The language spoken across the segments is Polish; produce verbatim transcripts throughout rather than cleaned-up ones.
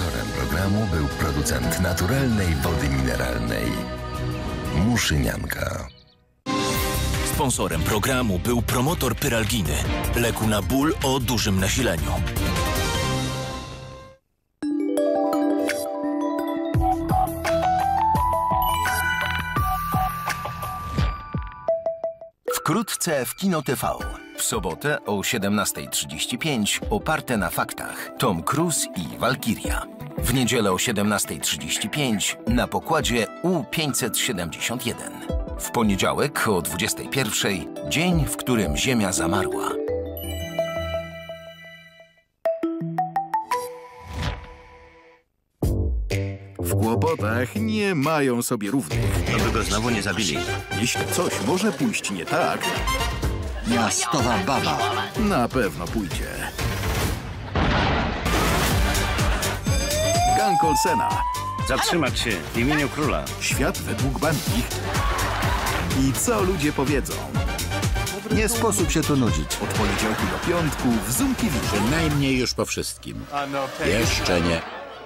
Sponsorem programu był producent naturalnej wody mineralnej Muszynianka. Sponsorem programu był promotor Pyralginy, leku na ból o dużym nasileniu. Wkrótce w Kino T V. W sobotę o siedemnastej trzydzieści pięć oparte na faktach Tom Cruise i Walkiria. W niedzielę o siedemnastej trzydzieści pięć na pokładzie U pięćset siedemdziesiąt jeden. W poniedziałek o dwudziestej pierwszej dzień, w którym Ziemia zamarła. W kłopotach nie mają sobie równych. To by go znowu nie zabili. Jeśli coś może pójść nie tak, Miastowa baba. na pewno pójdzie. Gang Olsena. Zatrzymać się w imieniu króla. Świat według bandich. I co ludzie powiedzą? Nie sposób się tu nudzić. Od poniedziałku do piątku w Zoom T V. Przynajmniej już po wszystkim. Jeszcze nie.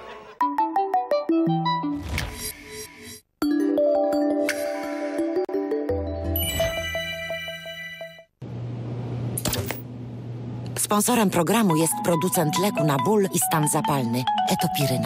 Sponsorem programu jest producent leku na ból i stan zapalny Etopiryna.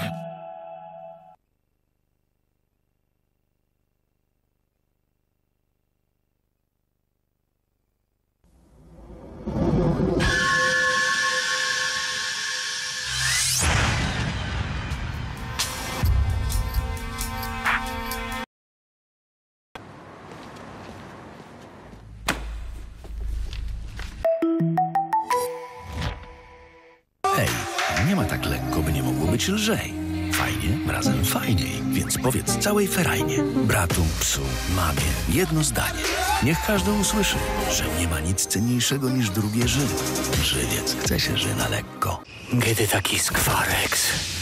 Hej, nie ma tak lekko, by nie mogło być lżej. Fajnie, razem fajniej, więc powiedz całej ferajnie. Bratu, psu, mamie, jedno zdanie. Niech każdy usłyszy, że nie ma nic cenniejszego niż drugie żyły. Żywiec chce się ży na lekko. Gdy taki skwarek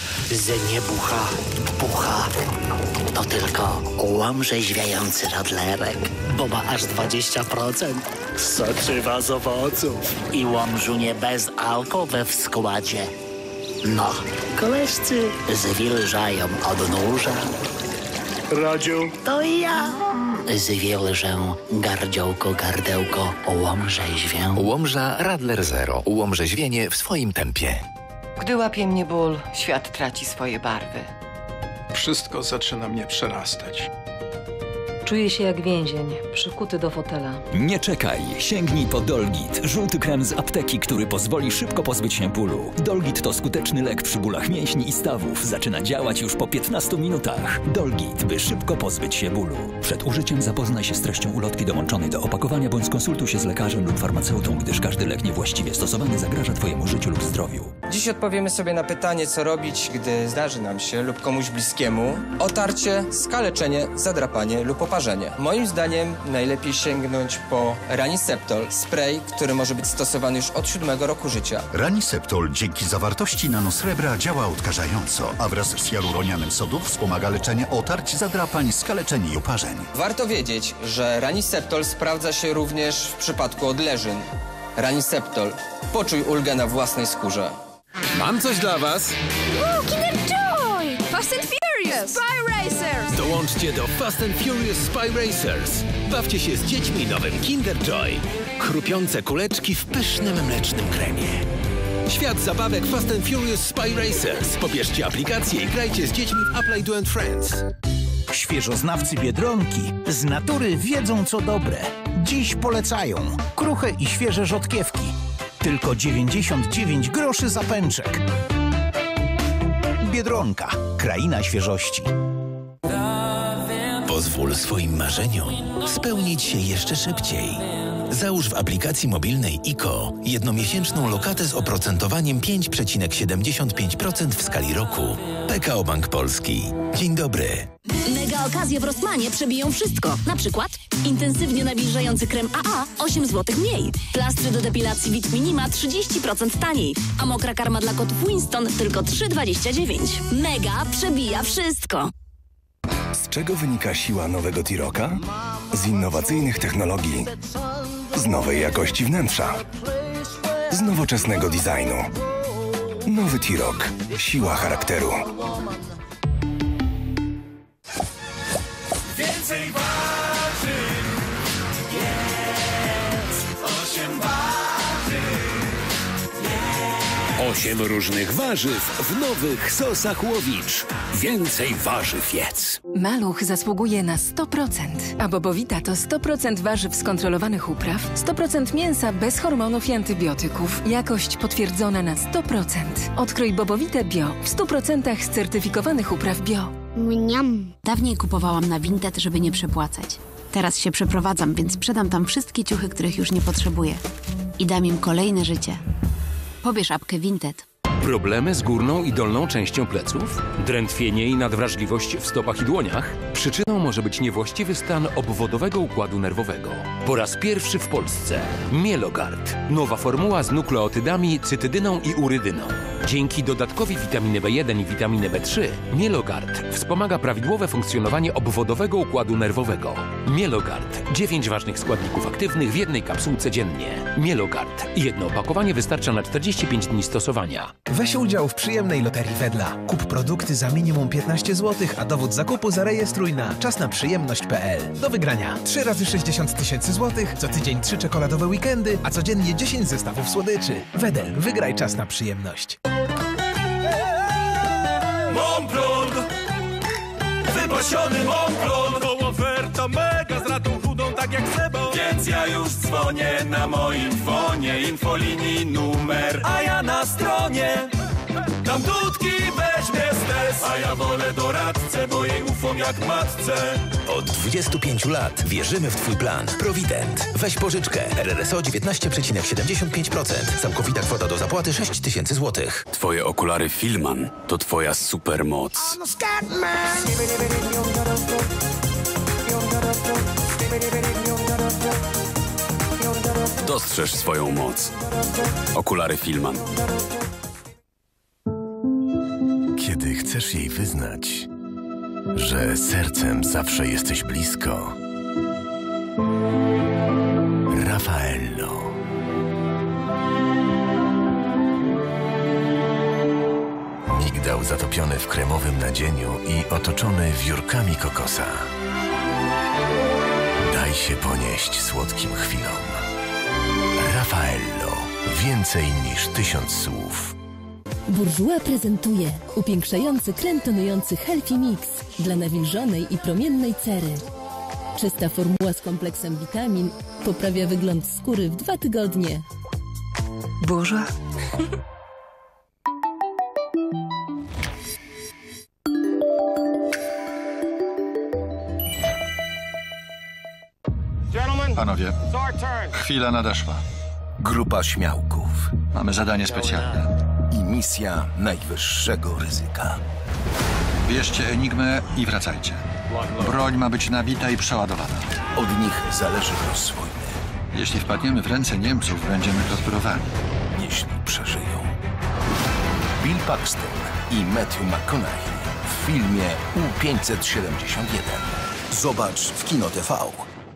z niebucha pucha, to tylko łomrzeźwiający radlerek, bo ma aż dwadzieścia procent soczywa z owoców i łomżunie bez alko we w składzie. No, koleżcy zwilżają odnóża. Radziu, to ja zwilżę gardziołko, gardełko, łomrzeźwię. Łomża Radler Zero. Łomrzeźwienie w swoim tempie. Gdy łapie mnie ból, świat traci swoje barwy. Wszystko zaczyna mnie przerastać. Czuję się jak więzień, przykuty do fotela. Nie czekaj, sięgnij po Dolgit, żółty krem z apteki, który pozwoli szybko pozbyć się bólu. Dolgit to skuteczny lek przy bólach mięśni i stawów. Zaczyna działać już po piętnastu minutach. Dolgit, by szybko pozbyć się bólu. Przed użyciem zapoznaj się z treścią ulotki dołączonej do opakowania, bądź skonsultuj się z lekarzem lub farmaceutą, gdyż każdy lek niewłaściwie stosowany zagraża Twojemu życiu lub zdrowiu. Dziś odpowiemy sobie na pytanie, co robić, gdy zdarzy nam się lub komuś bliskiemu otarcie, skaleczenie, zadrapanie lub oparzenie. Moim zdaniem najlepiej sięgnąć po Raniseptol, spray, który może być stosowany już od siódmego roku życia. Raniseptol dzięki zawartości nanosrebra działa odkażająco, a wraz z hialuronianem sodu wspomaga leczenie otarć, zadrapań, skaleczeń i oparzeń. Warto wiedzieć, że Raniseptol sprawdza się również w przypadku odleżyn. Raniseptol. Poczuj ulgę na własnej skórze. Mam coś dla was. Wow, Kinder Joy! Fast and Furious! Spy Racers! Dołączcie do Fast and Furious Spy Racers. Bawcie się z dziećmi nowym Kinder Joy. Chrupiące kuleczki w pysznym mlecznym kremie. Świat zabawek Fast and Furious Spy Racers. Pobierzcie aplikację i grajcie z dziećmi w Apply Do and Friends. Świeżoznawcy Biedronki z natury wiedzą, co dobre. Dziś polecają kruche i świeże rzodkiewki. Tylko dziewięćdziesiąt dziewięć groszy za pęczek. Biedronka. Kraina świeżości. Pozwól swoim marzeniom spełnić się jeszcze szybciej. Załóż w aplikacji mobilnej I K O jednomiesięczną lokatę z oprocentowaniem pięć przecinek siedemdziesiąt pięć procent w skali roku. P K O Bank Polski. Dzień dobry. Mega okazje w Rossmanie przebiją wszystko. Na przykład intensywnie nawilżający krem A A osiem złotych mniej. Plastry do depilacji Vit Minima trzydzieści procent taniej. A mokra karma dla kotów Winston tylko trzy dwadzieścia dziewięć. Mega przebija wszystko. Z czego wynika siła nowego T-Rocka? Z innowacyjnych technologii. Z nowej jakości wnętrza. Z nowoczesnego designu. Nowy T-Roc. Siła charakteru. Więcej warzyw, jedz osiem warzyw. Osiem różnych warzyw w nowych sosach Łowicz. Więcej warzyw jedz. Maluch zasługuje na sto procent, a Bobowita to sto procent warzyw z kontrolowanych upraw, sto procent mięsa bez hormonów i antybiotyków. Jakość potwierdzona na sto procent. Odkryj Bobowitę Bio w stu procentach z certyfikowanych upraw bio. Mniam. Dawniej kupowałam na Vinted, żeby nie przepłacać. Teraz się przeprowadzam, więc sprzedam tam wszystkie ciuchy, których już nie potrzebuję. I dam im kolejne życie. Pobierz apkę Vinted. Problemy z górną i dolną częścią pleców? Drętwienie i nadwrażliwość w stopach i dłoniach? Przyczyną może być niewłaściwy stan obwodowego układu nerwowego. Po raz pierwszy w Polsce Mielogard. Nowa formuła z nukleotydami, cytydyną i urydyną. Dzięki dodatkowi witaminy B jeden i witaminy B trzy Mielogard wspomaga prawidłowe funkcjonowanie obwodowego układu nerwowego. Mielogard. dziewięć ważnych składników aktywnych w jednej kapsułce dziennie. Mielogard. Jedno opakowanie wystarcza na czterdzieści pięć dni stosowania. Weź udział w przyjemnej loterii Wedla. Kup produkty za minimum piętnaście złotych, a dowód zakupu zarejestruj na czasnaprzyjemność kropka p l. Do wygrania trzy razy sześćdziesiąt tysięcy złotych, co tydzień trzy czekoladowe weekendy, a codziennie dziesięć zestawów słodyczy. Wedel, wygraj czas na przyjemność. Momplon, wypasiony Momplon. To oferta mega z ratą chudą, tak jak Sebo. Więc ja już dzwonię na moim fonie. Infolinii numer, a ja na stronie. Tam dudki weźmie stres, a ja wolę doradcę, bo jej ufam jak matce. Od dwudziestu pięciu lat wierzymy w Twój plan. Provident. Weź pożyczkę. R R S O dziewiętnaście przecinek siedemdziesiąt pięć procent. Całkowita kwota do zapłaty sześć tysięcy złotych. Twoje okulary Filman to twoja supermoc. Dostrzeż swoją moc. Okulary Filman. Kiedy chcesz jej wyznać, że sercem zawsze jesteś blisko. Raffaello. Migdał zatopiony w kremowym nadzieniu i otoczony wiórkami kokosa. Daj się ponieść słodkim chwilom. Raffaello. Więcej niż tysiąc słów. Bourjois prezentuje upiększający krem tonujący Healthy Mix dla nawilżonej i promiennej cery. Czysta formuła z kompleksem witamin poprawia wygląd skóry w dwa tygodnie. Bourjois. Panowie, chwila nadeszła. Grupa śmiałków. Mamy zadanie specjalne. I misja najwyższego ryzyka. Bierzcie Enigmę i wracajcie. Broń ma być nabita i przeładowana. Od nich zależy los wojny. Jeśli wpadniemy w ręce Niemców, będziemy torturowani. Jeśli przeżyją. Bill Paxton i Matthew McConaughey w filmie U pięćset siedemdziesiąt jeden. Zobacz w Kino T V.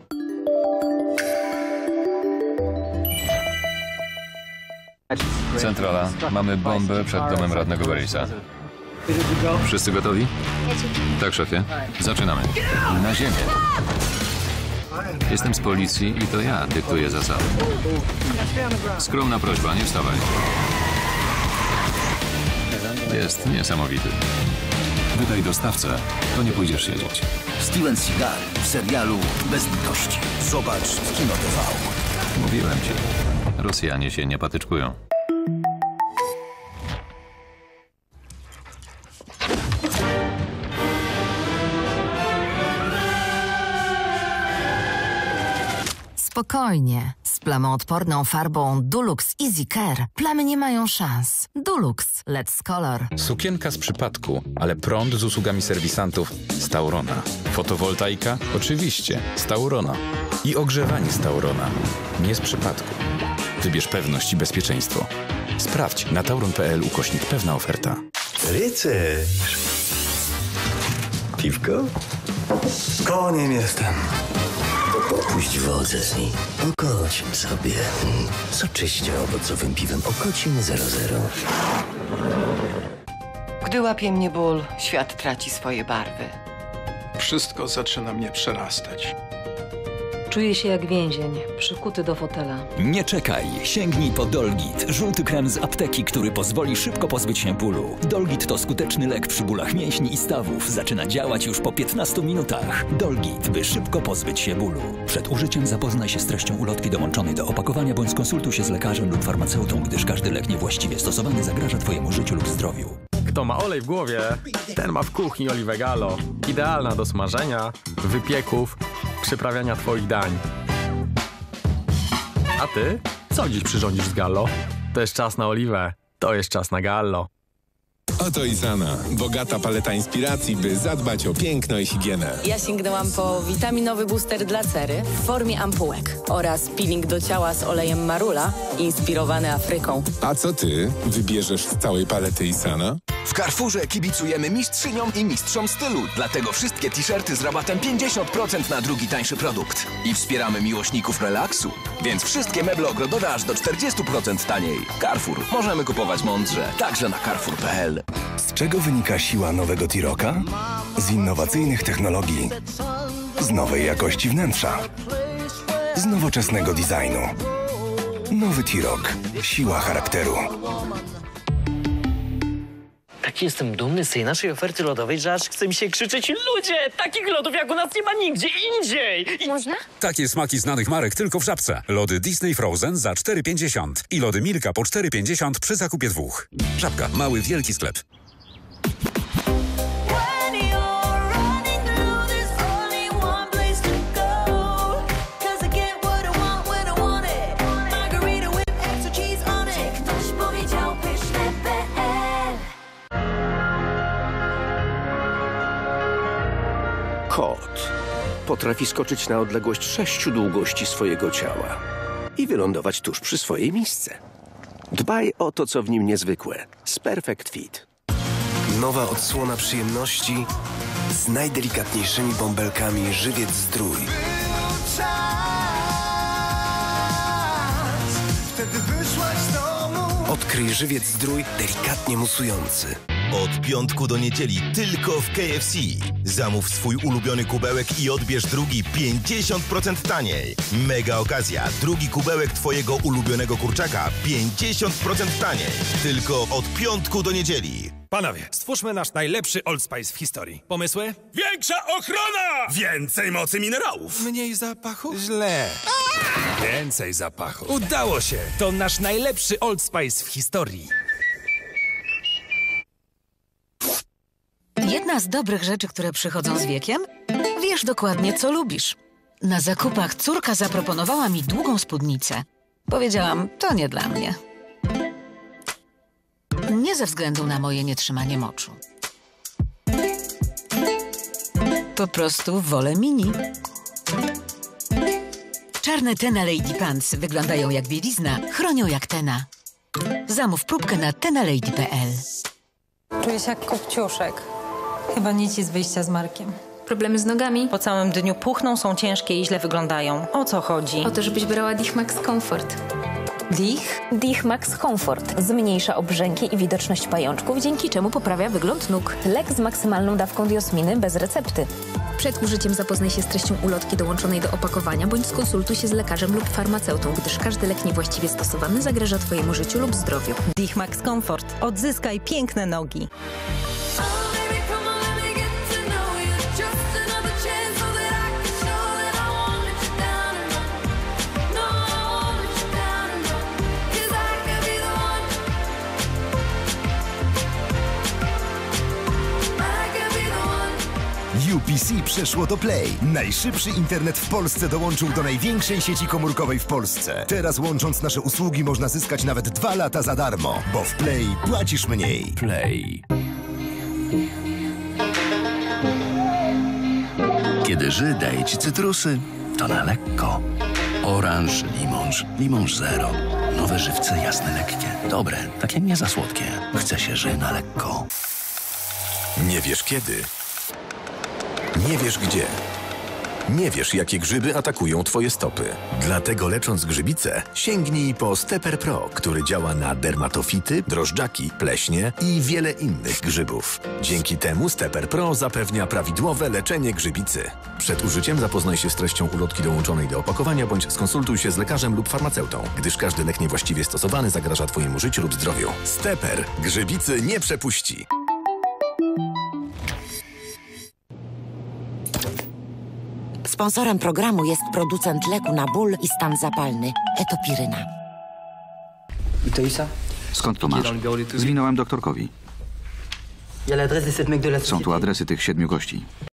Centrala. Mamy bombę przed domem radnego Barrisa. Wszyscy gotowi? Tak, szefie. Zaczynamy. Na ziemię. Jestem z policji i to ja dyktuję zasady. Skromna prośba, nie wstawaj. Jest niesamowity. Wydaj dostawcę, to nie pójdziesz siedzieć. Steven Seagal w serialu Bez litości. Zobacz w Kino T V. Mówiłem ci. Rosjanie się nie patyczkują. Spokojnie. Z plamoodporną farbą Dulux Easy Care plamy nie mają szans. Dulux Let's Color. Sukienka z przypadku, ale prąd z usługami serwisantów z Taurona. Fotowoltaika? Oczywiście, z Taurona. I ogrzewanie z Taurona. Nie z przypadku. Wybierz pewność i bezpieczeństwo. Sprawdź na tauron kropka p l ukośnik pewna oferta. Rycerz. Piwko? Koniem jestem. Puść wodę z niej. Okocim sobie. Soczyście owocowym piwem Okocim zero zero. Gdy łapie mnie ból, świat traci swoje barwy. Wszystko zaczyna mnie przerastać. Czuję się jak więzień, przykuty do fotela. Nie czekaj, sięgnij po Dolgit, żółty krem z apteki, który pozwoli szybko pozbyć się bólu. Dolgit to skuteczny lek przy bólach mięśni i stawów. Zaczyna działać już po piętnastu minutach. Dolgit, by szybko pozbyć się bólu. Przed użyciem zapoznaj się z treścią ulotki dołączonej do opakowania, bądź skonsultuj się z lekarzem lub farmaceutą, gdyż każdy lek niewłaściwie stosowany zagraża Twojemu życiu lub zdrowiu. Kto ma olej w głowie, ten ma w kuchni oliwę Gallo. Idealna do smażenia, wypieków, przyprawiania Twoich dań. A Ty? Co dziś przyrządzisz z Gallo? To jest czas na oliwę, to jest czas na Gallo. Oto Isana. Bogata paleta inspiracji, by zadbać o piękno i higienę. Ja sięgnęłam po witaminowy booster dla cery w formie ampułek oraz peeling do ciała z olejem marula, inspirowany Afryką. A co ty? Wybierzesz z całej palety Isana? W Carrefourze kibicujemy mistrzyniom i mistrzom stylu, dlatego wszystkie t-shirty z rabatem pięćdziesiąt procent na drugi tańszy produkt. I wspieramy miłośników relaksu, więc wszystkie meble ogrodowe aż do czterdzieści procent taniej. Carrefour. Możemy kupować mądrze, także na carrefour kropka p l. Z czego wynika siła nowego T-Rocka? Z innowacyjnych technologii, z nowej jakości wnętrza, z nowoczesnego designu. Nowy T-Rock. Siła charakteru. Taki jestem dumny z tej naszej oferty lodowej, że aż chce mi się krzyczeć: ludzie, takich lodów jak u nas nie ma nigdzie indziej! I... Można? Takie smaki znanych marek tylko w Żabce. Lody Disney Frozen za cztery pięćdziesiąt i lody Milka po cztery pięćdziesiąt przy zakupie dwóch. Żabka. Mały, wielki sklep. Kot potrafi skoczyć na odległość sześciu długości swojego ciała i wylądować tuż przy swojej misce. Dbaj o to, co w nim niezwykłe. Z Perfect Fit. Nowa odsłona przyjemności z najdelikatniejszymi bąbelkami Żywiec Zdrój. Odkryj Żywiec Zdrój delikatnie musujący. Od piątku do niedzieli tylko w K F C. Zamów swój ulubiony kubełek i odbierz drugi pięćdziesiąt procent taniej. Mega okazja. Drugi kubełek twojego ulubionego kurczaka pięćdziesiąt procent taniej. Tylko od piątku do niedzieli. Panowie, stwórzmy nasz najlepszy Old Spice w historii. Pomysły? Większa ochrona! Więcej mocy minerałów! Mniej zapachu? Źle. Więcej zapachu. Udało się! To nasz najlepszy Old Spice w historii. Jedna z dobrych rzeczy, które przychodzą z wiekiem? Wiesz dokładnie, co lubisz. Na zakupach córka zaproponowała mi długą spódnicę. Powiedziałam, to nie dla mnie. Nie ze względu na moje nietrzymanie moczu. Po prostu wolę mini. Czarne Tena Lady Pants wyglądają jak bielizna, chronią jak Tena. Zamów próbkę na tena lady kropka p l. Czuję się jak kopciuszek. Chyba nic z wyjścia z Markiem. Problemy z nogami? Po całym dniu puchną, są ciężkie i źle wyglądają. O co chodzi? O to, żebyś brała Dich Max Comfort. Dich? Dich Max Comfort zmniejsza obrzęki i widoczność pajączków, dzięki czemu poprawia wygląd nóg. Lek z maksymalną dawką diosminy bez recepty. Przed użyciem zapoznaj się z treścią ulotki dołączonej do opakowania, bądź skonsultuj się z lekarzem lub farmaceutą, gdyż każdy lek niewłaściwie stosowany zagraża Twojemu życiu lub zdrowiu. Dich Max Comfort. Odzyskaj piękne nogi. U P C przeszło do Play. Najszybszy internet w Polsce dołączył do największej sieci komórkowej w Polsce. Teraz łącząc nasze usługi można zyskać nawet dwa lata za darmo, bo w Play płacisz mniej. Play. Kiedy ży daje ci cytrusy, to na lekko. Oranż, limonż, limonż zero. Nowe żywce jasne, lekkie. Dobre, takie nie za słodkie. Chce się ży na lekko. Nie wiesz kiedy. Nie wiesz gdzie. Nie wiesz, jakie grzyby atakują twoje stopy. Dlatego lecząc grzybice, sięgnij po Stepper Pro, który działa na dermatofity, drożdżaki, pleśnie i wiele innych grzybów. Dzięki temu Stepper Pro zapewnia prawidłowe leczenie grzybicy. Przed użyciem zapoznaj się z treścią ulotki dołączonej do opakowania bądź skonsultuj się z lekarzem lub farmaceutą, gdyż każdy lek niewłaściwie stosowany zagraża twojemu życiu lub zdrowiu. Stepper grzybicy nie przepuści. Sponsorem programu jest producent leku na ból i stan zapalny Etopiryna. Skąd to masz? Zwinąłem doktorkowi. Są tu adresy tych siedmiu gości.